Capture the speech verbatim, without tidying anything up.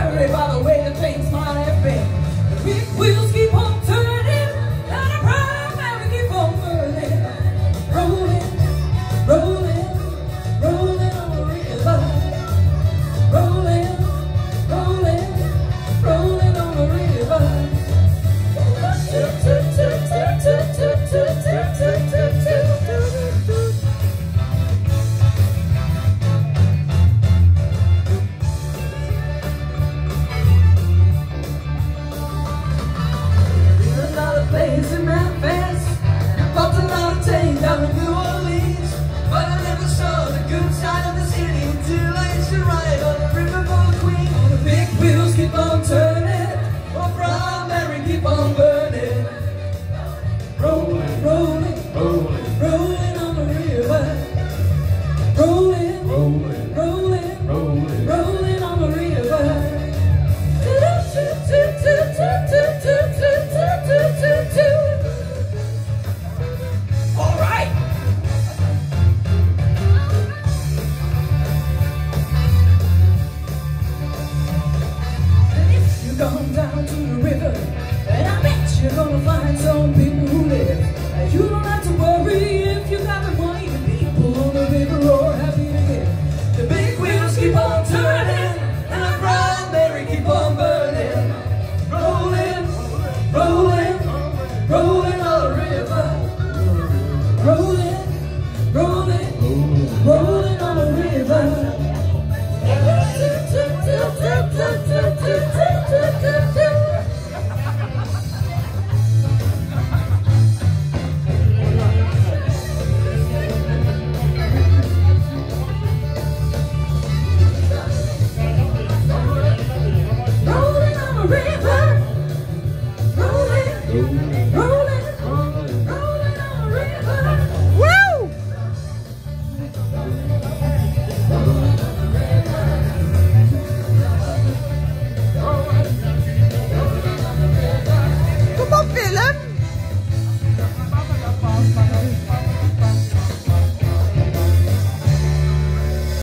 worry about the way the things might have been. The big wheels keep on turning, and I promise we keep on burning. Rolling, rolling, rolling on the river. Rolling, rolling, rolling on the river. Place in Memphis, I bought a lot of things down in New Orleans, but I never saw the good side of the city until I used to ride on the Riverboat Queen. The big wheels keep on turning, while Proud Mary keep on burning. Rolling, rolling, rolling, rolling on the river. Rolling, rolling, rolling, rolling, rolling on the river. All right. And if you come down